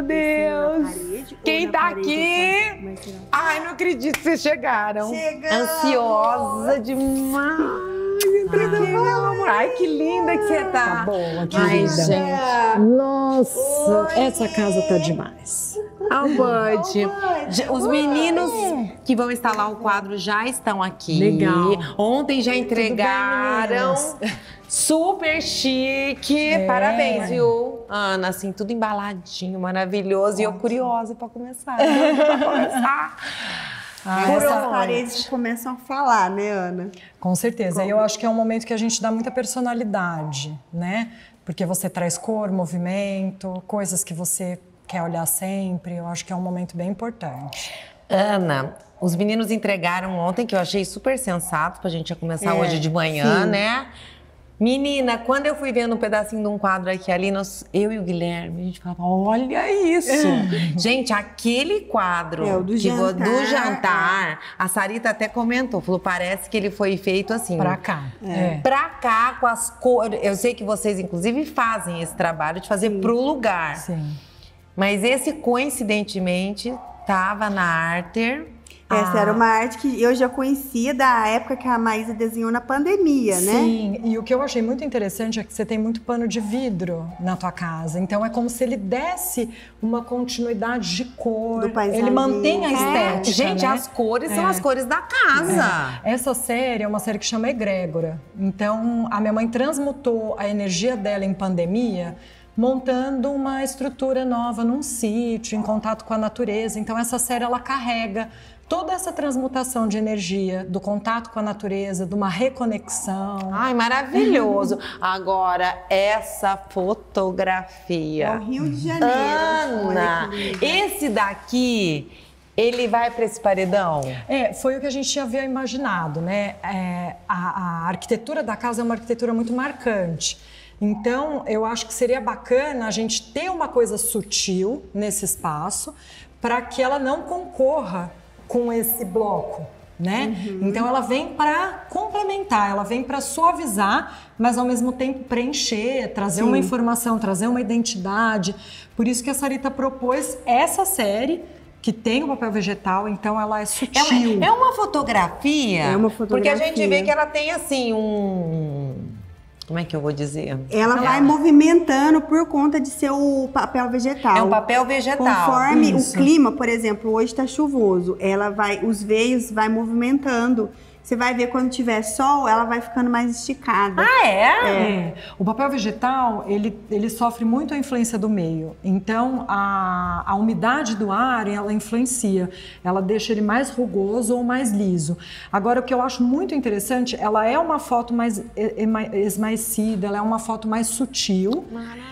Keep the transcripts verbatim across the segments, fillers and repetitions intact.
meu Deus! Parede, Quem tá aqui? Ai, não acredito que vocês chegaram. Chegamos. Ansiosa demais. Ai, Ai, que linda que você tá. Tá boa, que Ai, linda. gente. Nossa, Oi. essa casa tá demais. A Bud. Os meninos que vão instalar o quadro já estão aqui. Legal. Ontem já entregaram. Bem, Super chique. É. Parabéns, viu, Ana? Assim, tudo embaladinho, maravilhoso. Ótimo. E eu curiosa pra começar. Né? pra começar. Ah, Por essas onde? paredes começam a falar, né, Ana? Com certeza. Eu acho que é um momento que a gente dá muita personalidade, né? Porque você traz cor, movimento, coisas que você quer olhar sempre. Eu acho que é um momento bem importante. Ana, os meninos entregaram ontem, que eu achei super sensato pra gente já começar É, hoje de manhã, sim. né? Menina, quando eu fui vendo um pedacinho de um quadro aqui ali, nós, eu e o Guilherme, a gente falava, olha isso! Gente, aquele quadro É, o do que jantar. do jantar, a Sarita até comentou, falou, parece que ele foi feito assim. Pra cá. É. Pra cá, com as cores. Eu sei que vocês, inclusive, fazem esse trabalho de fazer pro lugar. Sim. Mas esse, coincidentemente, tava na Arter. Essa Ah. era uma arte que eu já conhecia da época que a Maísa desenhou na pandemia, né? Sim, e o que eu achei muito interessante é que você tem muito pano de vidro na tua casa. Então é como se ele desse uma continuidade de cor. Do paisagismo. Ele mantém a É, estética, gente, né? as cores são É. as cores da casa. É. Essa série é uma série que chama Egrégora. Então, a minha mãe transmutou a energia dela em pandemia, montando uma estrutura nova num sítio, em contato com a natureza. Então, essa série, ela carrega toda essa transmutação de energia, do contato com a natureza, de uma reconexão. Ai, maravilhoso. Agora, essa fotografia. É o Rio de Janeiro. Ana, Olha que linda. esse daqui, ele vai para esse paredão? É, foi o que a gente havia imaginado, né? É, a, a arquitetura da casa é uma arquitetura muito marcante. Então, eu acho que seria bacana a gente ter uma coisa sutil nesse espaço para que ela não concorra com esse bloco, né? Uhum. Então, ela vem para complementar, ela vem para suavizar, mas ao mesmo tempo preencher, trazer Sim. uma informação, trazer uma identidade. Por isso que a Sarita propôs essa série, que tem o papel vegetal, então ela é É sutil. uma, é uma fotografia? É uma Porque a gente fotografia. vê que ela tem assim um... Como é que eu vou dizer? Ela vai movimentando por conta de ser o papel vegetal. É um papel vegetal. Conforme Isso. o clima, por exemplo, hoje está chuvoso, ela vai, os veios vai movimentando. Você vai ver quando tiver sol, ela vai ficando mais esticada. Ah, é? É. O papel vegetal, ele, ele sofre muito a influência do meio. Então, a, a umidade do ar, ela influencia. Ela deixa ele mais rugoso ou mais liso. Agora, o que eu acho muito interessante, ela é uma foto mais ema- esmaecida, ela é uma foto mais sutil.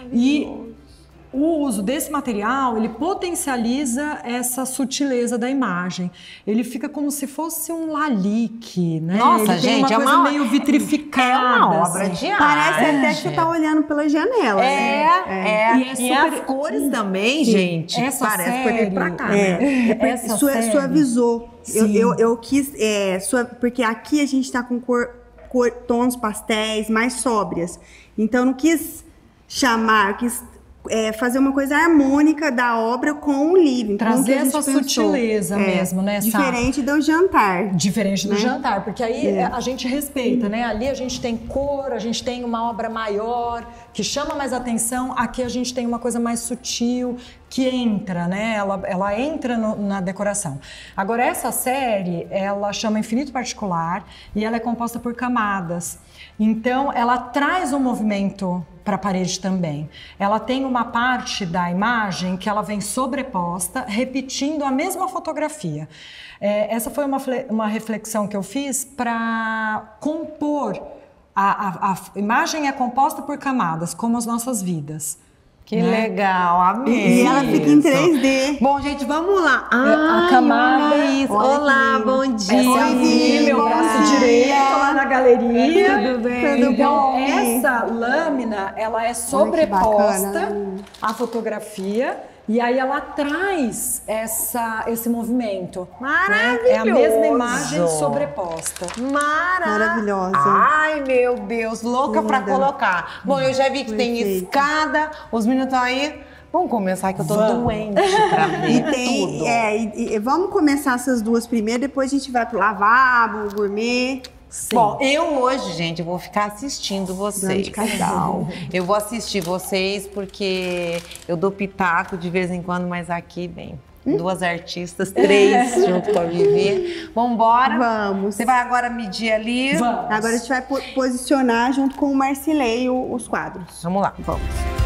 E o uso desse material, ele potencializa essa sutileza da imagem. Ele fica como se fosse um lalique, né? Nossa, ele tem gente, uma é coisa uma- meio vitrificada. É uma obra assim. de arte. Parece até que você tá olhando pela janela, É, né? é. E E, é super- as cores também, gente. Essa Parece que série- foi pra cá, É, né? é porque Essa sua- série- suavizou. Eu, Sim. eu, eu quis, é, sua- porque aqui a gente tá com cor, cor- tons pastéis mais sóbrias. Então eu não quis chamar, eu quis é, fazer uma coisa harmônica da obra com o living. com o Trazer que a gente essa pensou. sutileza mesmo, né, Sá? Diferente do jantar. Diferente do Né? jantar, porque aí É. a gente respeita, né? Ali a gente tem cor, a gente tem uma obra maior, que chama mais atenção. Aqui a gente tem uma coisa mais sutil, que entra, né? Ela, ela entra no- na decoração. Agora, essa série, ela chama Infinito Particular e ela é composta por camadas. Então, ela traz um movimento para a parede também. Ela tem uma parte da imagem que ela vem sobreposta, repetindo a mesma fotografia. É, essa foi uma, fle- uma reflexão que eu fiz para compor. A, a, a imagem é composta por camadas, como as nossas vidas. Que né? legal, amei. E ela fica em isso. três D. Bom, gente, vamos lá. a Ai, camada- olha isso. olha que Olá, lindo. bom Essa dia. é a Vi, meu bom braço dia. direito lá na galeria. Tudo bem? Então, Tudo bom? essa lâmina, ela é sobreposta bacana. à fotografia e aí ela traz essa, esse movimento. Né? É a mesma imagem Maravilhoso. sobreposta. Mara... Maravilhosa. Ai, meu Deus, louca pra Linda. colocar. Bom, eu já vi que tem Perfeito. escada, os meninos estão aí Vamos começar que eu tô Vamos. doente pra ver E tem, tudo. é, e, e vamos começar essas duas primeiro, depois a gente vai pro lavabo, gourmet. Sim. Bom, eu hoje, gente, eu vou ficar assistindo vocês. Grande casal. Eu vou assistir vocês porque eu dou pitaco de vez em quando, mas aqui, bem, duas artistas, três junto com a Vivi. Vambora? Vamos. Você vai agora medir ali? Vamos. Agora a gente vai po- posicionar junto com o Marcilei o- os quadros. Vamos lá. Vamos.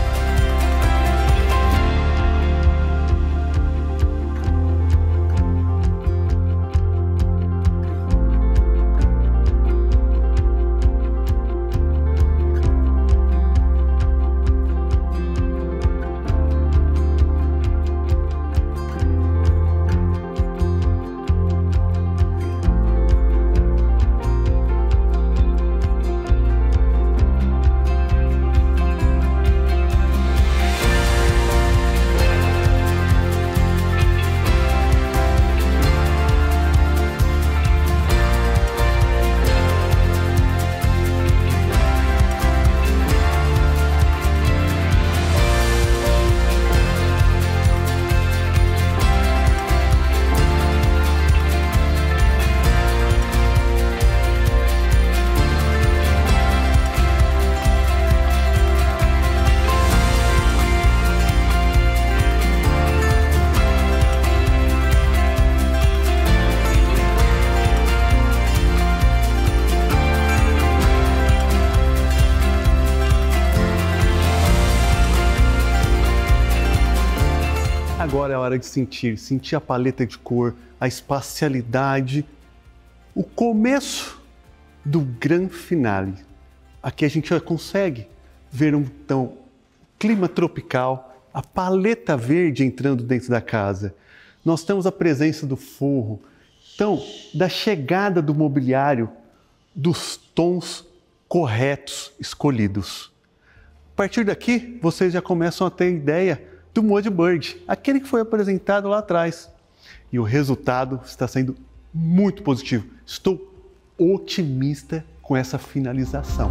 Agora é a hora de sentir, sentir a paleta de cor, a espacialidade, o começo do grande finale. Aqui a gente já consegue ver um então, clima tropical, a paleta verde entrando dentro da casa. Nós temos a presença do forro, então, da chegada do mobiliário, dos tons corretos escolhidos. A partir daqui, vocês já começam a ter ideia do Mood Bird, aquele que foi apresentado lá atrás. E o resultado está sendo muito positivo. Estou otimista com essa finalização.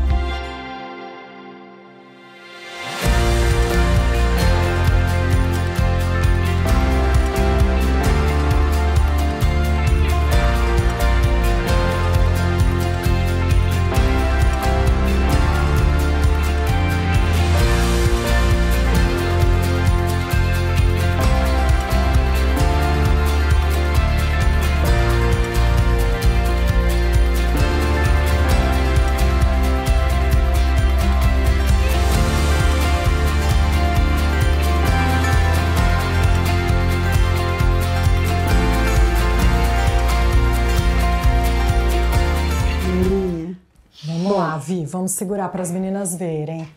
Vamos lá, Vi, vamos segurar para as meninas verem.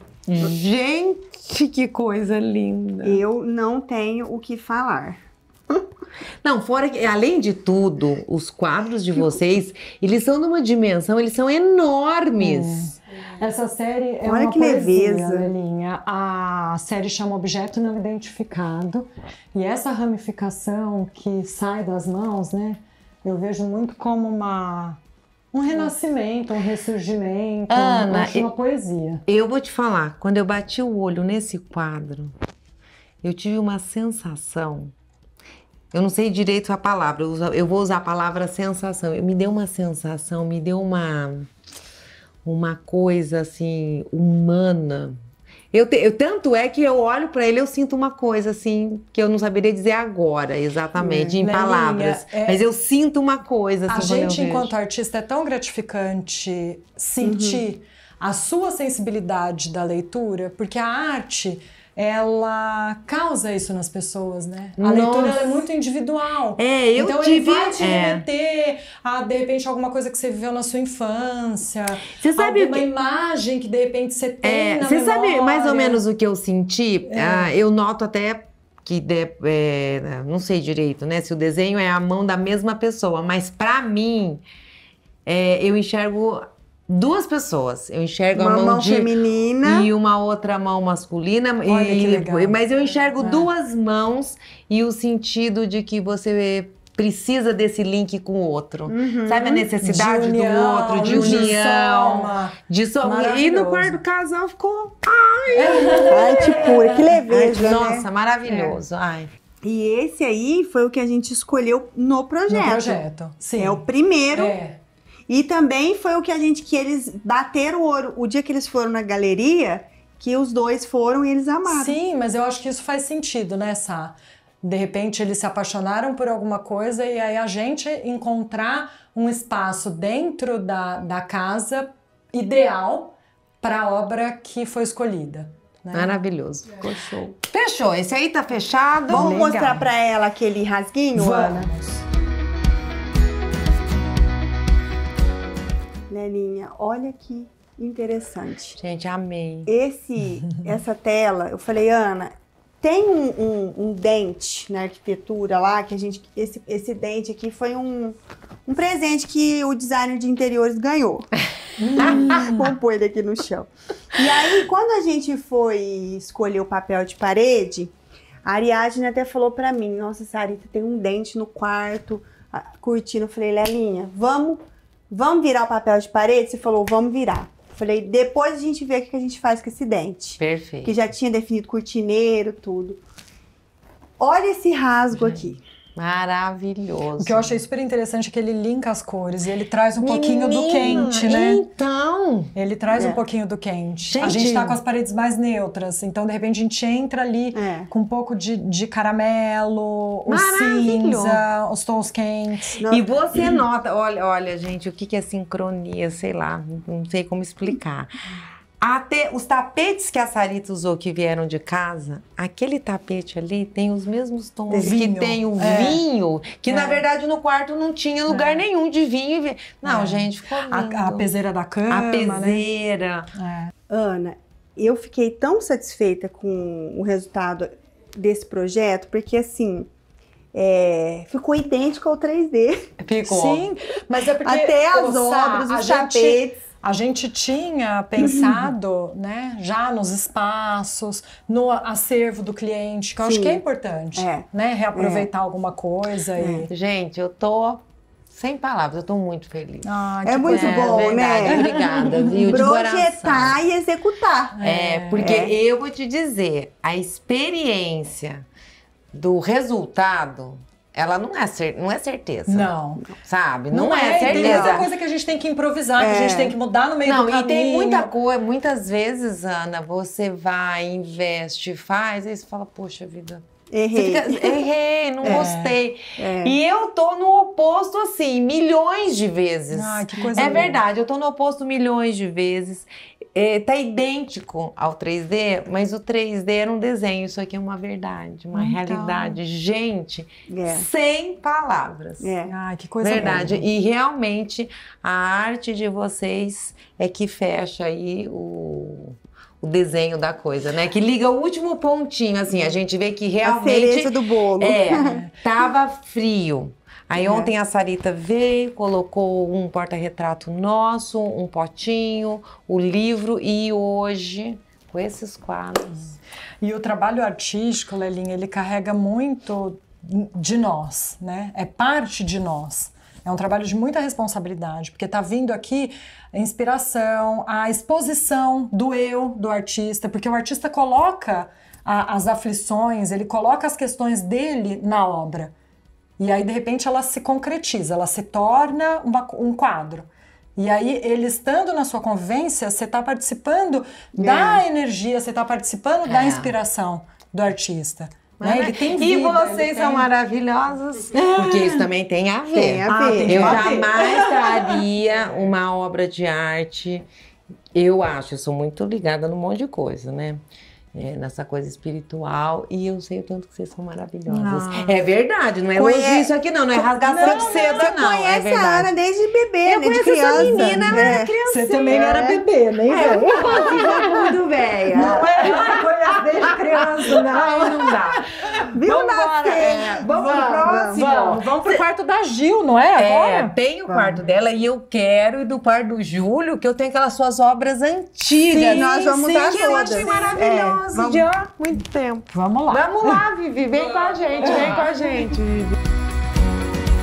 Gente, que coisa linda. Eu não tenho o que falar. Não, fora que, além de tudo, os quadros de vocês, eles são numa dimensão, eles são enormes. Essa série é Olha uma que poesia, leveza. Lelinha. A série chama Objeto Não Identificado. E essa ramificação que sai das mãos, né? Eu vejo muito como uma... um renascimento, um ressurgimento, Ana, acho uma poesia. Eu vou te falar, quando eu bati o olho nesse quadro, eu tive uma sensação, eu não sei direito a palavra, eu, uso- eu vou usar a palavra sensação, me deu uma sensação, me deu uma, uma coisa assim, humana. Eu, te- eu- tanto é que eu olho pra ele, eu sinto uma coisa assim, que eu não saberia dizer agora, exatamente, em Lelinha, palavras. é- Mas eu sinto uma coisa assim. A quando eu gente, vejo. enquanto artista, é tão gratificante sentir a sua sensibilidade da leitura, porque a arte, ela causa isso nas pessoas, né? A Nossa. leitura ela é muito individual. É, eu então tive- ele vai te é. remeter a, de repente, alguma coisa que você viveu na sua infância. Você sabe alguma o que- imagem que, de repente, você tem É, na você sabe memória. mais ou menos o que eu senti? Ah, eu noto até que, de- é, não sei direito, né? Se o desenho é a mão da mesma pessoa, mas pra mim, é, eu enxergo duas pessoas. Eu enxergo Uma a mão, mão de feminina. e uma outra mão masculina. Olha e- que legal. Mas eu enxergo É. duas mãos e o sentido de que você precisa desse link com o outro. Uhum. Sabe a necessidade De união, do outro, de de união, soma. de soma. E no Maravilhoso. quarto do casal ficou... Ai, que pura, que leveza, Ai, né? nossa, maravilhoso. Ai. E esse aí foi o que a gente escolheu no projeto. No projeto, sim. É o primeiro. É. E também foi o que a gente, que eles bateram o ouro, o dia que eles foram na galeria, que os dois foram e eles amaram. Sim, mas eu acho que isso faz sentido, né, Sá? De repente eles se apaixonaram por alguma coisa e aí a gente encontrar um espaço dentro da, da casa ideal para a obra que foi escolhida. Né? Maravilhoso. Ficou show. Fechou. Esse aí tá fechado. Vamos Legal. mostrar pra ela aquele rasguinho, Ana? Vamos. Nelinha, olha que interessante. Gente, amei. Esse, essa tela, eu falei, Ana, tem um, um, um dente na arquitetura lá, que a gente, esse, esse dente aqui foi um, um presente que o designer de interiores ganhou. Vamos pôr ele aqui no chão. E aí, quando a gente foi escolher o papel de parede, a Ariadne até falou pra mim, nossa, Sarita, tem um dente no quarto, a cortina. Eu falei, Lelinha, vamos, vamos virar o papel de parede? Você falou, vamos virar. Falei, depois a gente vê o que a gente faz com esse dente. Perfeito. Que já tinha definido cortineiro, tudo. Olha esse rasgo aqui. Maravilhoso. O que eu achei super interessante é que ele linka as cores e ele traz um pouquinho do Menina, quente, né? Então. Ele traz É. um pouquinho do quente. Gente. A gente tá com as paredes mais neutras, então de repente a gente entra ali É. com um pouco de, de caramelo, o Maravilhoso. cinza, os tons quentes. Não- E você nota, olha, olha, gente, o que que é sincronia, sei lá, não sei como explicar. Até os tapetes que a Sarita usou que vieram de casa, aquele tapete ali tem os mesmos tons Vinho. que tem o É. vinho, que É. na verdade no quarto não tinha lugar nenhum de vinho. e vi- Não, É. gente, ficou lindo. A, a peseira da cama, A né? peseira. É. Ana, eu fiquei tão satisfeita com o resultado desse projeto, porque assim, é, ficou idêntico ao três D. Ficou. Sim, mas é porque Até as ô, Sá, obras, a os gente- tapetes. A gente tinha pensado, né, já nos espaços, no acervo do cliente, que eu acho Sim. que é importante, É. né, reaproveitar alguma coisa e... Gente, eu tô sem palavras, eu tô muito feliz. Ah, É que muito coisa. bom, verdade, né? Obrigada, viu? De coração. Projetar e executar. É, porque É. eu vou te dizer, a experiência do resultado, ela não é, cer não é certeza. Não. Sabe? Não, Não, é, é, tem muita certeza. coisa que a gente tem que improvisar, que a É. gente tem que mudar no meio Não, do e caminho. tem muita coisa, muitas vezes, Ana, você vai, investe, faz, aí você fala, poxa vida, você Errei. fica, errei, não É. gostei. É. E eu tô no oposto, assim, milhões de vezes. Ai, que coisa É boa. verdade, eu tô no oposto milhões de vezes. É, tá idêntico ao três D, mas o três D era um desenho, isso aqui é uma verdade, uma Então. realidade. Gente, É. sem palavras. É. Ai, que coisa Verdade. boa. E realmente a arte de vocês é que fecha aí o, o desenho da coisa, né? Que liga o último pontinho, assim, a gente vê que A realmente cereja do bolo. é, tava frio. Aí É. ontem a Sarita veio, colocou um porta-retrato nosso, um potinho, o livro e hoje, com esses quadros. E o trabalho artístico, Lelinha, ele carrega muito de nós, né? É parte de nós. É um trabalho de muita responsabilidade, porque tá vindo aqui a inspiração, a exposição do eu, do artista, porque o artista coloca a, as aflições, ele coloca as questões dele na obra. E aí, de repente, ela se concretiza, ela se torna uma, um quadro. E aí, ele estando na sua convivência, você está participando da energia, você está participando da É. inspiração do artista. Né? Ele tem e vida, vocês ele são tem- maravilhosas, porque isso também tem a ver. Tem a Ah, ver. tem Eu que bater. jamais traria uma obra de arte. Eu acho, eu sou muito ligada num monte de coisa, né? É, nessa coisa espiritual. E eu sei o tanto que vocês são maravilhosas. Ah. É verdade, não é Conhe- elogio isso aqui, não. Não é rasgação Não, de não, seda, Você não. É conhece a verdade. Ana desde bebê, Eu né? De conheço essa criança. menina, ela É. era criança. Você também era É. bebê, nem É, eu sou muito velha. Não é? Ai, conhece desde criança, não. Ai, não dá. Viu Vamos nascer? embora, é, vamos pro próximo. Vamos, vamos pro quarto da Gil, não é? É, Agora? tem o quarto dela e eu quero, e do quarto do Júlio, que eu tenho aquelas suas obras antigas. Sim, nós vamos sim, dar que eu todas. achei maravilhosa, É, vamos- de há muito tempo. Vamos lá. Vamos lá, Vivi, vem com a gente, vem com a gente, Vivi.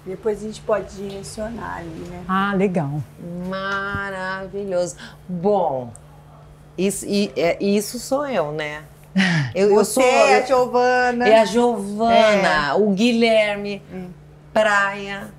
Depois a gente pode direcionar ali, né? Ah, legal. Maravilhoso. Bom, isso, e, é, isso sou eu, né? Eu, eu Você sou é a eu- Giovana. É a Giovana, o Guilherme, praia,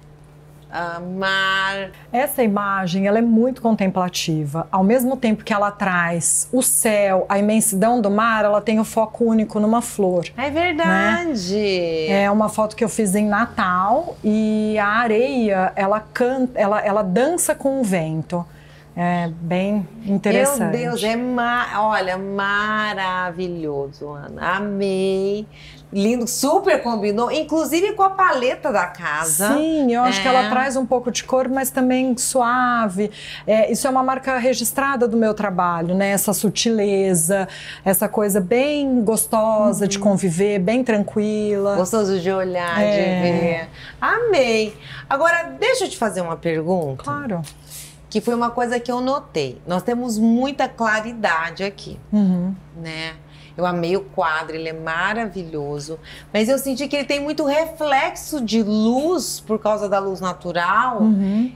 a mar. Essa imagem, ela é muito contemplativa. Ao mesmo tempo que ela traz o céu, a imensidão do mar, ela tem o foco único numa flor. É verdade. É uma foto que eu fiz em Natal e a areia, ela canta, ela, ela dança com o vento. É bem interessante. Meu Deus, é ma... olha, maravilhoso, Ana. Amei. Lindo, super combinou, inclusive com a paleta da casa. Sim, eu acho É. que ela traz um pouco de cor, mas também suave. É, isso é uma marca registrada do meu trabalho, né? Essa sutileza, essa coisa bem gostosa de conviver, bem tranquila. Gostoso de olhar, É. de ver. Amei. Agora, deixa eu te fazer uma pergunta. Claro. Que foi uma coisa que eu notei. Nós temos muita claridade aqui, Uhum. né? Eu amei o quadro, ele é maravilhoso. Mas eu senti que ele tem muito reflexo de luz por causa da luz natural. Uhum.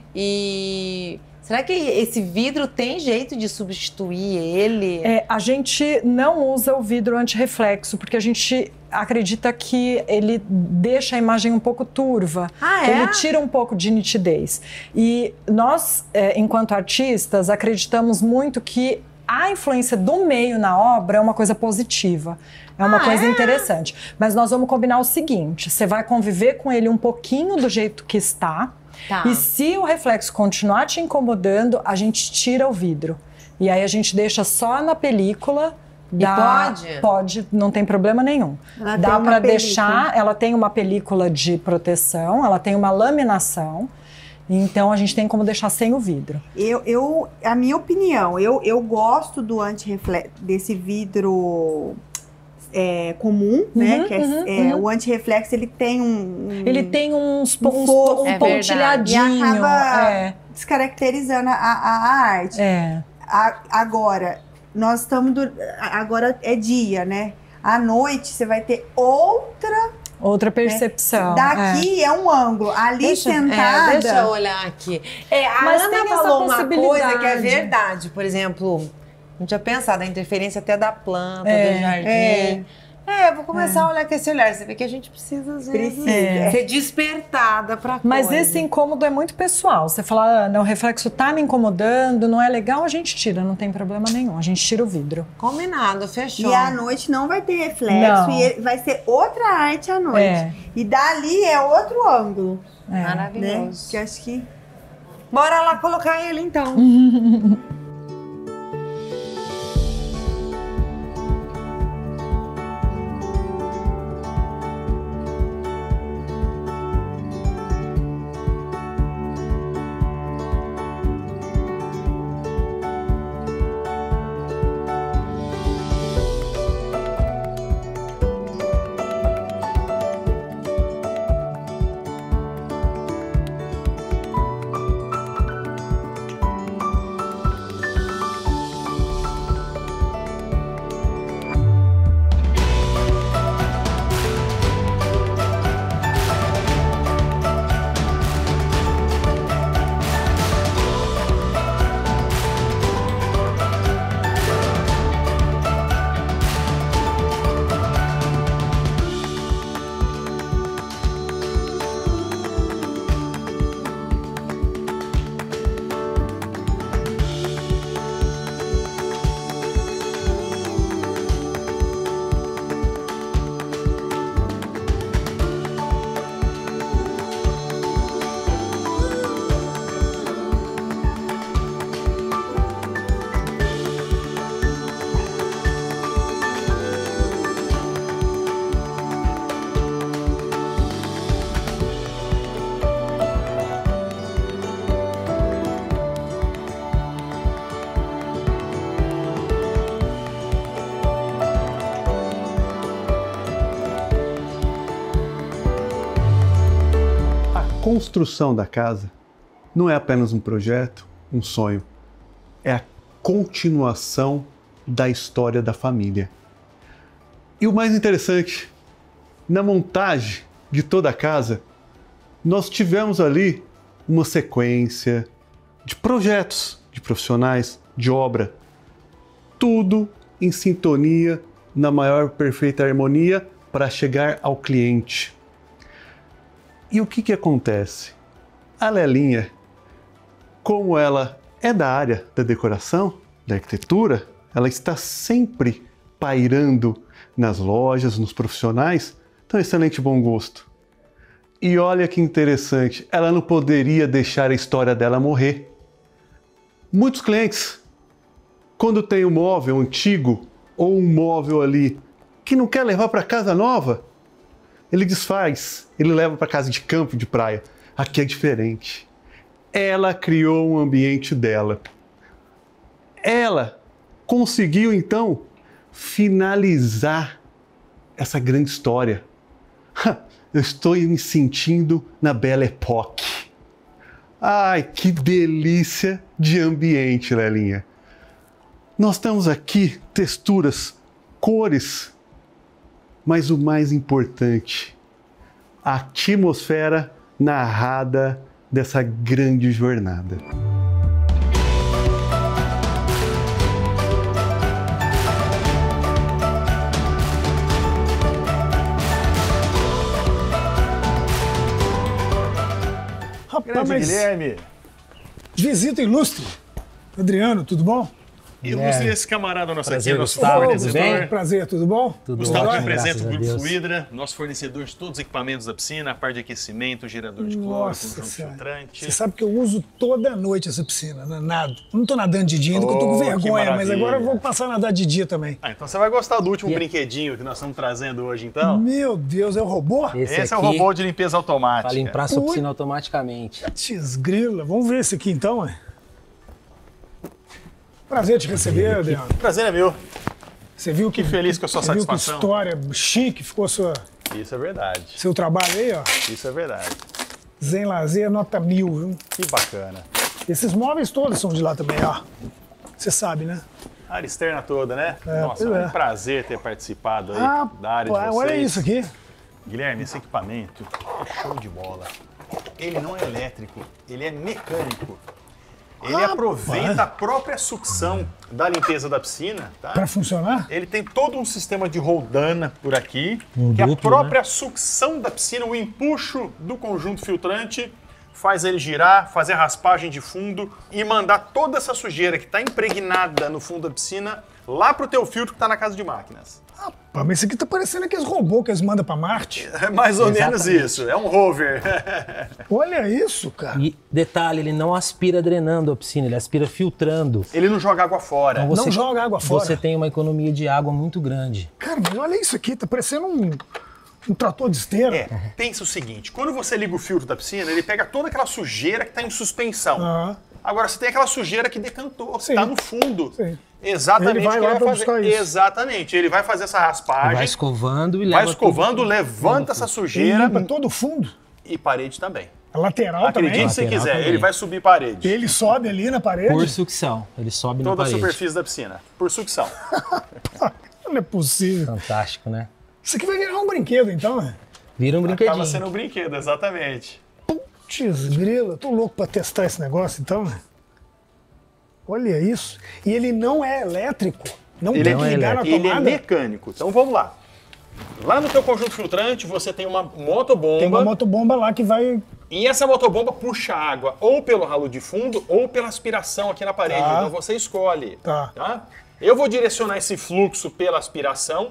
E será que esse vidro tem jeito de substituir ele? É, a gente não usa o vidro antirreflexo, porque a gente acredita que ele deixa a imagem um pouco turva. Ah, é? Ele tira um pouco de nitidez. E nós, é, enquanto artistas, acreditamos muito que a influência do meio na obra é uma coisa positiva. É uma Ah, coisa é? interessante. Mas nós vamos combinar o seguinte: você vai conviver com ele um pouquinho do jeito que está. Tá. E se o reflexo continuar te incomodando, a gente tira o vidro. E aí a gente deixa só na película. E pode? Pode, não tem problema nenhum. Ela Dá tem uma para película. deixar, ela tem uma película de proteção, ela tem uma laminação. Então a gente tem como deixar sem o vidro. Eu, eu, a minha opinião, eu, eu gosto do antirreflexo, desse vidro é, comum, né? Uhum, Que é, uhum, é, uhum. O antirreflexo, ele tem um... um- Ele tem uns, Um uns, fofo. um É pontilhadinho. E acaba É, descaracterizando a, a- a arte. é. A- agora, nós estamos... do- agora é dia, né? À noite, você vai ter outra... Outra percepção. Daqui é. um ângulo. Ali Deixa, sentada... é, deixa eu olhar aqui. É, a Mas Ana tem essa falou uma possibilidade. coisa que é verdade. Por exemplo, não tinha pensado, a interferência até da planta, É, do jardim. é. É, vou começar a olhar com esse olhar. Você vê que a gente precisa, às vezes, Precisa, é. ser despertada pra Mas coisa. esse incômodo é muito pessoal. Você fala, Ana, o reflexo tá me incomodando, não é legal, a gente tira, não tem problema nenhum. A gente tira o vidro. Combinado, fechou. E à noite não vai ter reflexo. Não. E ele- vai ser outra arte à noite. É. E dali é outro ângulo, É. né? Maravilhoso. Que acho que... Bora lá colocar ele, então. A construção da casa não é apenas um projeto, um sonho. É a continuação da história da família. E o mais interessante, na montagem de toda a casa, nós tivemos ali uma sequência de projetos, de profissionais, de obra, tudo em sintonia, na maior perfeita harmonia para chegar ao cliente. E o que que acontece? A Lelinha, como ela é da área da decoração, da arquitetura, ela está sempre pairando nas lojas, nos profissionais, então excelente bom gosto. E olha que interessante, ela não poderia deixar a história dela morrer. Muitos clientes, quando tem um móvel antigo ou um móvel ali que não quer levar para casa nova, ele desfaz, ele leva para casa de campo, de praia. Aqui é diferente. Ela criou um ambiente dela. Ela conseguiu, então, finalizar essa grande história. Eu estou me sentindo na Belle Époque. Ai, que delícia de ambiente, Lelinha. Nós temos aqui texturas, cores, mas o mais importante, a atmosfera narrada dessa grande jornada. Rapaz, mas... Guilherme. Visita ilustre. Adriano, tudo bom? Ilustre esse camarada nosso Prazer, aqui, nosso Gustavo, fornecedor. tudo Prazer, tudo bom? Tudo Gustavo ótimo, representa graças o a Grupo Deus. Fluidra, nosso fornecedor de todos os equipamentos da piscina, a parte de aquecimento, gerador de cloro, Nossa conjunto Senhora. filtrante. Você sabe que eu uso toda noite essa piscina, não é nada. Não tô nadando de dia ainda, que eu tô com Oh, que vergonha, mas maravilha. agora eu vou passar a nadar de dia também. Ah, então você vai gostar do último E- brinquedinho que nós estamos trazendo hoje, então. Meu Deus, é o robô? Esse, Esse é o aqui, robô de limpeza automática. para limpar sua Ui. piscina automaticamente. Desgrila. Vamos ver esse aqui então, ué. Prazer te receber, Adriano. Prazer é meu. Você viu que Que feliz com a sua você viu que satisfação. história chique ficou sua, Isso é verdade. seu trabalho aí, ó. Isso é verdade. Zen Lazer, nota mil, viu? Que bacana. Esses móveis todos são de lá também, ó. Você sabe, né? A área externa toda, né? É, Nossa, pois é um é. prazer ter participado aí Ah, da área de pá, vocês. olha isso aqui. Guilherme, esse equipamento é show de bola. Ele não é elétrico, ele é mecânico. Ele Rapaz. aproveita a própria sucção da limpeza da piscina, tá? Pra funcionar? Ele tem todo um sistema de roldana por aqui, Um que a duplo, própria sucção da piscina, o empuxo do conjunto filtrante, faz ele girar, fazer a raspagem de fundo e mandar toda essa sujeira que está impregnada no fundo da piscina lá pro teu filtro que está na casa de máquinas. Rapaz, mas isso aqui tá parecendo aqueles robôs que eles mandam pra Marte. É mais ou menos Exatamente. isso, é um rover. Olha isso, cara. E detalhe, ele não aspira drenando a piscina, ele aspira filtrando. Ele não joga água fora. Então Não joga água fora. Você tem uma economia de água muito grande. Cara, mas olha isso aqui, tá parecendo um, um trator de esteira. É, pensa o seguinte, quando você liga o filtro da piscina, ele pega toda aquela sujeira que está em suspensão. Ah. Agora, você tem aquela sujeira que decantou, que Sim. está no fundo. Sim. Exatamente Ele vai o que lá ele pra vai fazer. buscar isso. Exatamente. Ele vai fazer essa raspagem, Vai escovando e vai leva escovando, tudo- levanta essa Ele sujeira limpa todo o fundo. e parede também. A lateral Acredite também. se Lateral quiser, também. ele vai subir parede. Ele sobe ali na parede. por sucção. Ele sobe na Toda a parede. superfície da piscina, por sucção. Não é possível. Fantástico, né? Isso aqui vai virar um brinquedo, então, né? Vira um brinquedinho. Acaba sendo um brinquedo, exatamente. Putz, grila, tô louco pra testar esse negócio, então, né? Olha isso. E ele não é elétrico. Não Ele tem é que ligar na Ele é tomada. mecânico. Então vamos lá. Lá no teu conjunto filtrante, você tem uma motobomba. Tem uma motobomba lá que vai... E essa motobomba puxa água ou pelo ralo de fundo ou pela aspiração aqui na parede. Tá. Então você escolhe. Tá. Eu vou direcionar esse fluxo pela aspiração.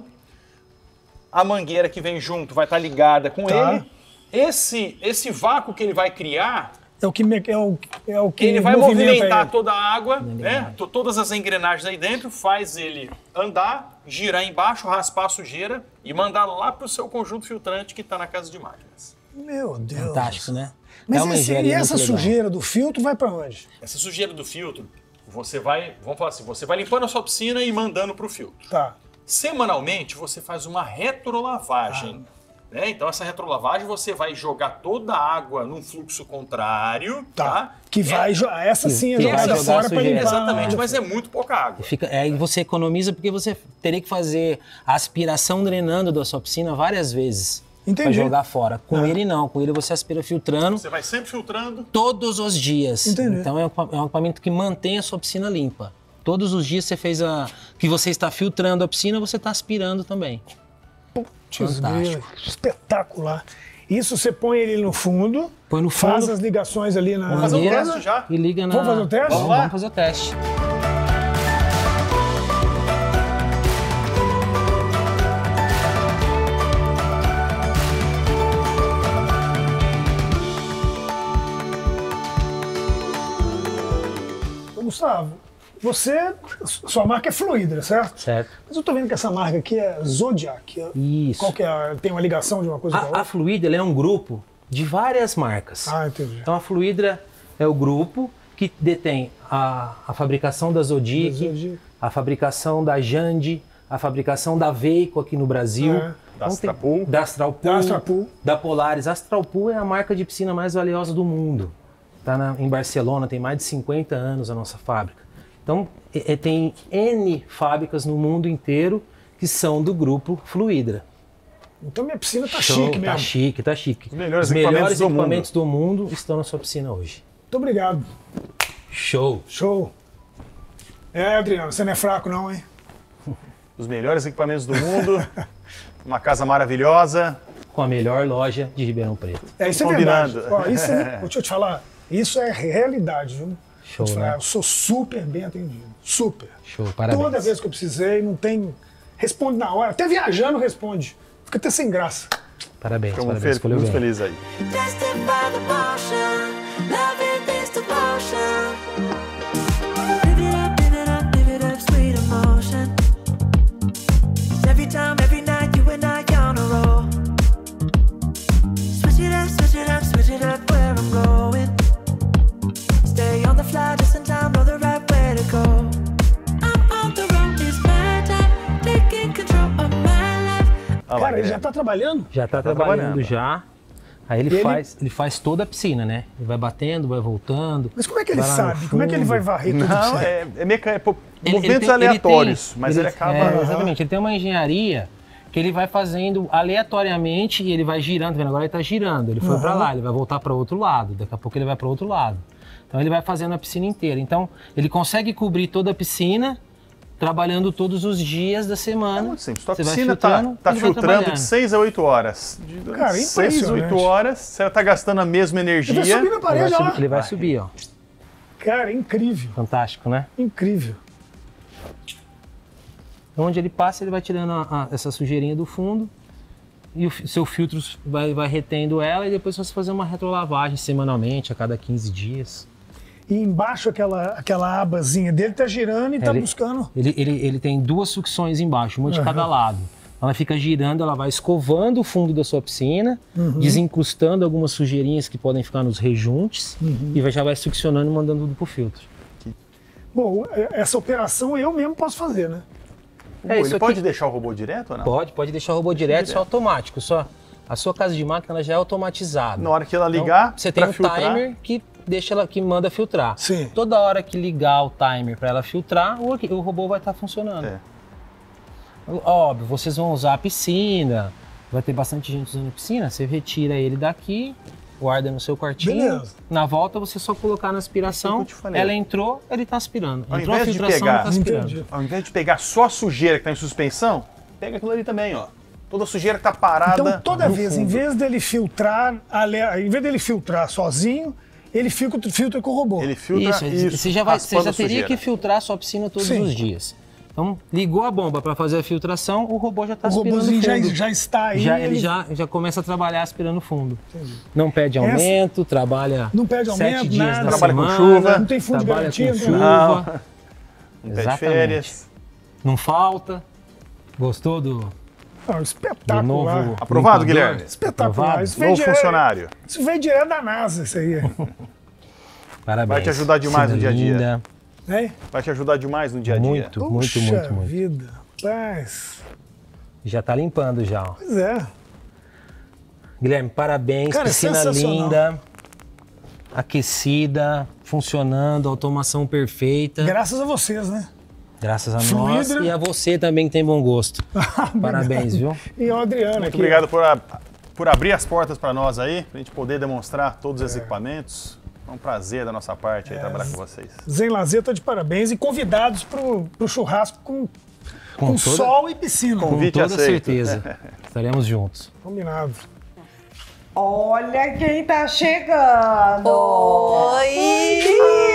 A mangueira que vem junto vai estar ligada com Tá. ele. Esse, esse vácuo que ele vai criar, É o que, me- é o, é o que ele vai movimenta movimentar ele. toda a água, né? To- Todas as engrenagens aí dentro, faz ele andar, girar embaixo, raspar a sujeira e mandar lá para o seu conjunto filtrante que está na casa de máquinas. Meu Deus. Fantástico, né? Mas é uma esse- engenharia e essa muito legal. sujeira do filtro vai pra onde? Essa sujeira do filtro, você vai, vamos falar assim, você vai limpando a sua piscina e mandando para o filtro. Tá. Semanalmente, você faz uma retrolavagem. Né? Então, essa retrolavagem, você vai jogar toda a água num fluxo contrário. Tá. Tá? Que É- vai... jo- Essa sim é que jogada vai jogar fora a pra sujeira. limpar. Exatamente, mas é muito pouca água. Fica, é, e você economiza porque você teria que fazer a aspiração drenando da sua piscina várias vezes. Entendi. Pra jogar fora. Com Ah. ele não, com ele você aspira filtrando Você vai sempre filtrando. todos os dias. Entendi. Então é um, é um equipamento que mantém a sua piscina limpa. Todos os dias você fez a. que você está filtrando a piscina, você está aspirando também. Putz, Fantástico. grilo, espetacular. Isso você põe ele no fundo, Põe no faz fundo. as ligações ali na... fazer um Maneira, teste já. E liga na. Vamos fazer o teste? Vamos, Vamos lá? vamos fazer o teste. Ô, Gustavo, você, sua marca é Fluidra, certo? Certo. Mas eu tô vendo que essa marca aqui é Zodiac. Isso. Qual que é? Tem uma ligação de uma coisa com a A, a outra? Fluidra ela é um grupo de várias marcas. Ah, entendi. Então a Fluidra é o grupo que detém a, a fabricação da Zodic, Da Zodic. a fabricação da Jandi, a fabricação da Veico aqui no Brasil. É. Da Então, tem- Astrapool. Da Astrapool. Da Astrapool. Da Polaris. A Astrapool é a marca de piscina mais valiosa do mundo. Está em Barcelona, tem mais de cinquenta anos a nossa fábrica. Então é- é- tem N fábricas no mundo inteiro que são do grupo Fluidra. Então minha piscina tá Show, chique Tá mesmo. chique, tá chique. Os melhores Os equipamentos melhores do mundo. equipamentos do mundo estão na sua piscina hoje. Muito obrigado. Show! Show. É, Adriano, você não é fraco não, hein? Os melhores equipamentos do mundo. Uma casa maravilhosa. Com a melhor loja de Ribeirão Preto. É, isso é Combinando. verdade. Ó, isso é, deixa eu te falar, isso é realidade, viu? Show, Vou te falar, né? eu sou super bem atendido. Super. Show, parabéns. Toda vez que eu precisei, não tem... Responde na hora. Até viajando responde. Fica até sem graça. Parabéns, Ficamos parabéns. fel- Escolheu muito bem. felizes aí. Tested by the potion, love is devotion. Live it up, live it up, live it up, sweet emotion. Every time, every night, you and I on a roll. Switch it up, switch it up, switch it up where I'm going. Stay on the fly just in time, know the right way to go. I'm on the road, it's my time, taking control of my life. Olha lá, Cara, ele Guilherme. já tá trabalhando? Já tá, tá trabalhando, trabalhando. já. Aí ele, E ele- faz, ele faz toda a piscina, né? Ele vai batendo, vai voltando. Mas como é que ele vai lá no sabe? Como é que ele vai fundo. varrer tudo Não, isso? é, é mecânico. Ele- ele Movimentos tem- ele aleatórios, tem- mas ele, acaba. é, exatamente, ele tem uma engenharia que ele vai fazendo aleatoriamente e ele vai girando, tá vendo? Agora ele tá girando, ele foi para lá, ele vai voltar para outro lado, daqui a pouco ele vai para outro lado. Então ele vai fazendo a piscina inteira. Então ele consegue cobrir toda a piscina trabalhando todos os dias da semana. É muito simples. Sua Você vai piscina tá, filtrando, tá ele vai filtrando trabalhando. de seis a oito horas. De Cara, seis a impressionante. oito horas, você tá gastando a mesma energia. Ele vai subir na Ele vai parede subir, lá. ele vai subir, ó. Cara, é incrível. Fantástico, né? Incrível. Onde ele passa, ele vai tirando a- a- essa sujeirinha do fundo e o fi- seu filtro vai, vai retendo ela e depois você fazer uma retrolavagem semanalmente, a cada quinze dias. E embaixo aquela, aquela abazinha dele tá girando e tá Ele- buscando. Ele, ele, ele tem duas sucções embaixo, uma de cada lado. Ela fica girando, ela vai escovando o fundo da sua piscina, desencrustando algumas sujeirinhas que podem ficar nos rejuntes e vai- já vai succionando e mandando tudo pro filtro. Bom, essa operação eu mesmo posso fazer, né? É, Pô, isso ele aqui- pode deixar o robô direto ou não? Pode, pode deixar o robô direto, isso é automático. Só, a sua casa de máquina ela já é automatizada. Na hora que ela Então, ligar, você tem pra um filtrar, timer que deixa ela, que manda filtrar. Sim. Toda hora que ligar o timer para ela filtrar, o, o robô vai estar funcionando. É. Óbvio, vocês vão usar a piscina, vai ter bastante gente usando a piscina, você retira ele daqui, guarda no seu quartinho. Beleza. Na volta você só colocar na aspiração, Isso que eu te falei. ela entrou, ele está aspirando. Ao Entrou a invés de filtração, pegar- ele tá aspirando. Entendi. Ao invés de pegar só a sujeira que tá em suspensão, pega aquilo ali também, ó. Toda a sujeira que tá parada. Então toda no vez, fundo. em vez dele filtrar, ale- em vez dele filtrar sozinho, ele filtra, filtra com o robô. Ele filtra Isso, isso. você já, vai, você raspando já a teria sujeira. que filtrar a sua piscina todos Sim. os dias. Então, ligou a bomba para fazer a filtração, o robô já está O aspirando robôzinho já, fundo. já está aí. Já, ele já, já começa a trabalhar aspirando fundo. Não pede Essa- aumento, trabalha Não pede sete aumento, dias nada. na Trabalha com semana, chuva. Não tem fundo de trabalha garantia, com não. chuva, Não pede Exatamente. férias. não falta. Gostou do, Ah, do espetacular. novo Aprovado, limpador? Guilherme? Espetacular. Aprovado? Isso veio, Novo direto, funcionário. isso veio direto da NASA, isso aí. Parabéns. Vai te ajudar demais no dia a dia. Linda. Né? Vai te ajudar demais no dia a dia. Muito, muito, Puxa muito, muito. vida, rapaz. Já tá limpando já, ó. Pois é. Guilherme, parabéns, Cara, é piscina sensacional. linda, aquecida, funcionando, automação perfeita. Graças a vocês, né? Graças a Fluidra. nós e a você também que tem bom gosto. Parabéns, viu? E o Adriano Muito aqui. obrigado por, a- por por abrir as portas para nós aí, para a gente poder demonstrar todos os equipamentos. É um prazer da nossa parte aí trabalhar com vocês. Zen Lazer tá de parabéns e convidados pro, pro churrasco com, com, Com toda- sol e piscina. Com Convite toda aceito. certeza. Estaremos juntos. Combinado. Olha quem tá chegando! Oi!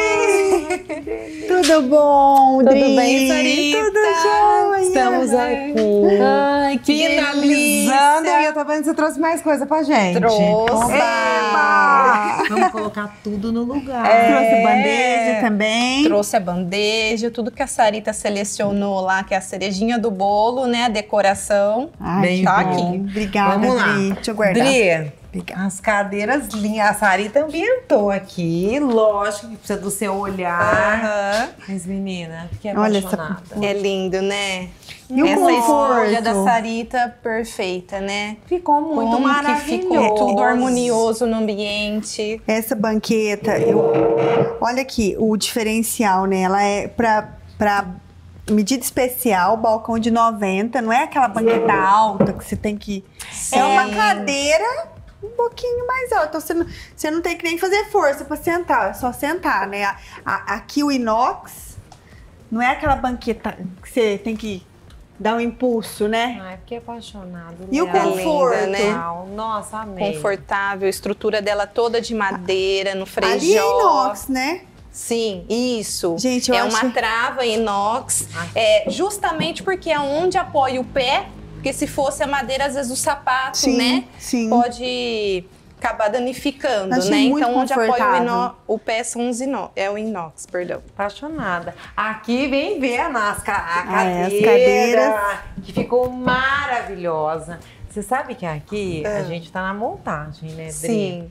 Tudo bom, Tudo Dri? bem, Sarita? Tudo jóia. Estamos aqui. Ai, que Finalizando, delícia. e eu tô vendo que você trouxe mais coisa pra gente. Trouxe. Eba! Vamos colocar tudo no lugar. Trouxe bandeja também. Trouxe a bandeja, tudo que a Sarita selecionou lá, que é a cerejinha do bolo, né? A decoração. Ai, Bem que tá bom. aqui. Obrigada, Vamos lá. Dri. Deixa eu guardar. Dri, Obrigada. as cadeiras lindas. A Sarita ambientou aqui. Lógico que precisa do seu olhar. Aham. Mas, menina, fiquei Olha essa- apaixonada. É lindo, né? E o Essa conforto? escolha da Sarita perfeita, né? Ficou muito Como maravilhoso. que ficou tudo harmonioso no ambiente. Essa banqueta, eu... olha aqui o diferencial, né? Ela é pra, pra medida especial, balcão de noventa, não é aquela banqueta alta que você tem que... É uma cadeira um pouquinho mais alta, então você não, você não tem que nem fazer força pra sentar, é só sentar, né? A- a- aqui o inox não é aquela banqueta que você tem que dar um impulso, né? Ai, fiquei apaixonada. E o Legal. conforto? linda, né? Nossa, amei. Confortável, a estrutura dela toda de madeira, no frejó. Ali é inox, né? Sim, isso. Gente, eu é acho- uma trava inox, é, justamente porque é onde apoia o pé, porque se fosse a madeira, às vezes o sapato, Sim, né, sim. pode acabar danificando, Achei né? muito Então onde apoia o, confortável. ino- o pé são os ino é o inox, perdão. Apaixonada. Aqui vem ver a, nasca, a Ah, é, as cadeira, cadeiras. que ficou maravilhosa. Você sabe que aqui a gente tá na montagem, né, Dri? Sim.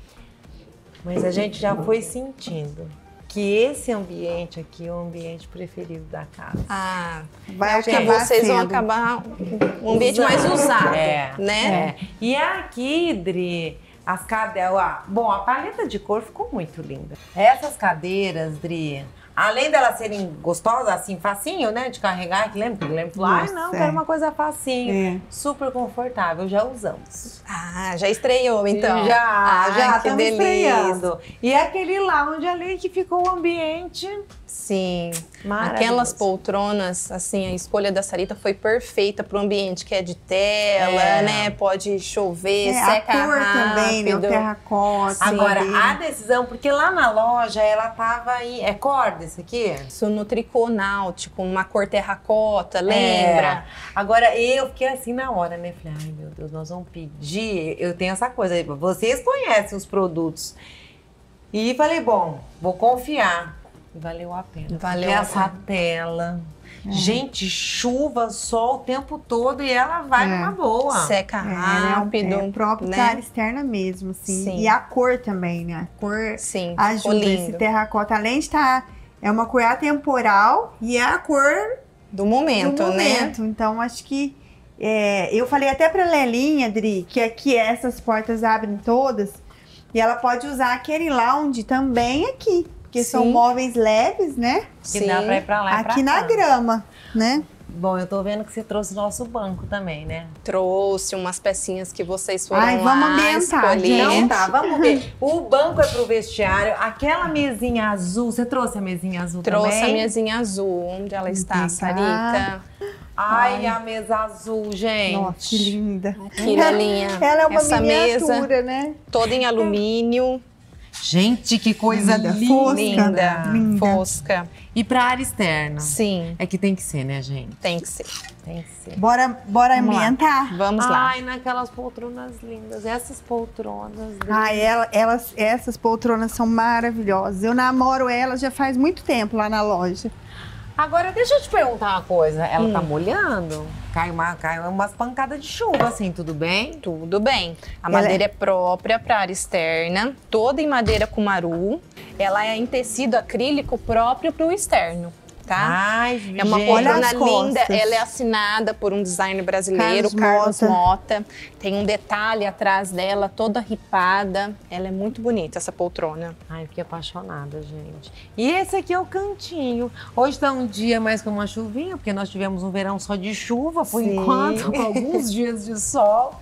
Mas a gente já foi sentindo que esse ambiente aqui é o ambiente preferido da casa. Ah, Vai porque acabar vocês vão sendo. acabar um ambiente mais usado, É, né? é. E aqui, Dri, as cadeiras... Bom, a paleta de cor ficou muito linda. Essas cadeiras, Dri, além delas serem gostosas, assim, facinho, né, de carregar, que lembra? Que lembra? Falou, ai, Nossa, não, é. quero uma coisa facinho. É. Super confortável, já usamos. Ah, já estreou então. Já, Ai, já que estamos delícia. estreando. E aquele lounge ali que ficou o ambiente Sim. maravilhoso. Aquelas poltronas, assim, a escolha da Sarita foi perfeita para o ambiente que é de tela, É. né? Pode chover, É, a seca cor rápido. também, né? O terracota. Agora, ali. a decisão, porque lá na loja ela tava em... É corda isso aqui? Isso no tricô náutico, uma cor terracota, lembra? É. Agora, eu fiquei assim na hora, né? Falei, ai meu Deus, nós vamos pedir. Eu tenho essa coisa, vocês conhecem os produtos. E falei, bom, vou confiar. E valeu a pena. Valeu Porque a essa pena. tela. Gente, chuva, sol o tempo todo e ela vai É. numa boa. Seca É, rápido, é, é próprio né? pra área externa mesmo, assim. Sim. E a cor também, né? A cor Sim, ficou ajuda esse lindo. terracota. Além de estar... É uma cor atemporal e é a cor Do momento, do né? momento. Então, acho que... é, eu falei até pra Lelinha, Dri, que aqui essas portas abrem todas e ela pode usar aquele lounge também aqui. Porque são Sim. móveis leves, né? Que dá pra ir pra lá e pra Aqui na cá. grama, né? Bom, eu tô vendo que você trouxe nosso banco também, né? Trouxe umas pecinhas que vocês foram Ai, lá vamos ambientar, escolher. gente. Então tá, vamos ver. O banco é pro vestiário. Aquela mesinha azul, você trouxe a mesinha azul Trouxe também? a mesinha azul. Onde ela está, Legal. Sarita? Ai, a mesa azul, gente. Nossa, que linda. Aqui, Lelinha. Ela é uma Essa miniatura, mesa né? toda em alumínio. Gente, que coisa Linda, linda. fosca. Linda, Linda. fosca. E pra área externa? Sim, É que tem que ser, né, gente? tem que ser. Tem que ser. Bora, bora Vamos lá. ambientar? Vamos lá. Ai, naquelas poltronas lindas. Essas poltronas lindas. Ai, ela, elas, essas poltronas são maravilhosas. Eu namoro elas já faz muito tempo lá na loja. Agora, deixa eu te perguntar uma coisa. Ela Hum. tá molhando? Cai, uma, cai umas pancadas de chuva, assim, tudo bem? Tudo bem. A Ela madeira é própria para área externa, toda em madeira cumaru. Ela é em tecido acrílico próprio para o externo, tá? Ai, É uma gente. poltrona as linda, costas. ela é assinada por um designer brasileiro, Carlos Carlos, Mota. Mota. Tem um detalhe atrás dela, toda ripada. Ela é muito bonita, essa poltrona. Ai, fiquei apaixonada, gente. E esse aqui é o cantinho. Hoje tá um dia mais com uma chuvinha, porque nós tivemos um verão só de chuva, por Sim. enquanto, com alguns dias de sol.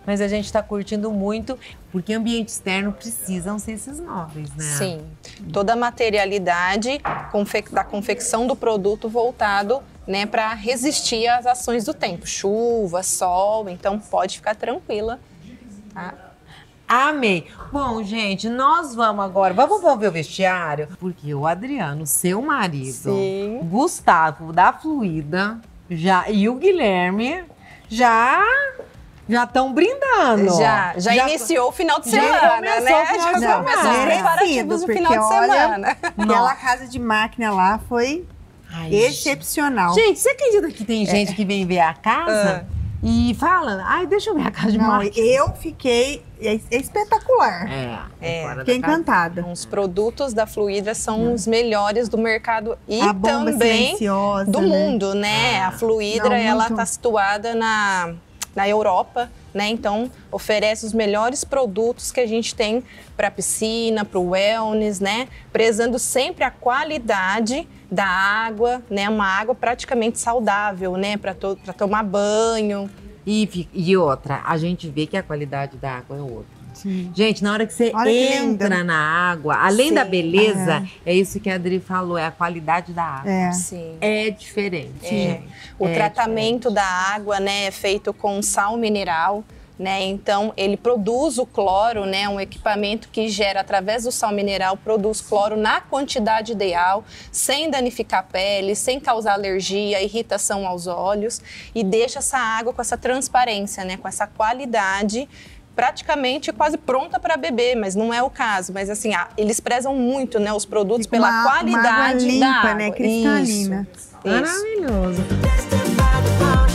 mas a gente está curtindo muito, porque ambiente externo precisam ser esses móveis, né? Sim, toda a materialidade confe- da confecção do produto voltado, né, para resistir às ações do tempo, chuva, sol, então pode ficar tranquila, tá? Amei. Bom, gente, nós vamos agora, vamos ver o vestiário, porque o Adriano, seu marido, Sim. Gustavo da Fluida, já, e o Guilherme já já estão brindando. Já, já, iniciou o final de já semana, começou né? o final de Já começou os semana. preparativos do Porque, final de olha, semana. Aquela casa de máquina lá foi Ai, excepcional. Gente, você acredita que tem gente que vem ver a casa e fala, ai, deixa eu ver a casa de Não, máquina. eu fiquei é, é espetacular. É, É, fora da Fiquei casa. encantada. Os produtos da Fluidra são os melhores do mercado e A bomba também silenciosa, do né? mundo, né? A Fluidra, Não, ela muito. está situada na, na Europa, né? Então, oferece os melhores produtos que a gente tem para piscina, para o wellness, né? Prezando sempre a qualidade da água, né? Uma água praticamente saudável, né? Para to para tomar banho. E, fi- e outra, a gente vê que a qualidade da água é outra. Sim. Gente, na hora que você Olha que entra linda. na água, além Sim, da beleza, é isso que a Adri falou, é a qualidade da água. É. Sim. É diferente. É. O É tratamento da água, né, é feito com sal mineral, né? Então ele produz o cloro, né? Um equipamento que gera através do sal mineral, produz cloro na quantidade ideal, sem danificar a pele, sem causar alergia, irritação aos olhos e deixa essa água com essa transparência, né? Com essa qualidade praticamente quase pronta para beber, mas não é o caso. Mas assim, ah, eles prezam muito, né, os produtos Fica pela uma- uma qualidade água limpa, da água. né? Cristalina. Isso. Isso. Maravilhoso. Tested by the potion.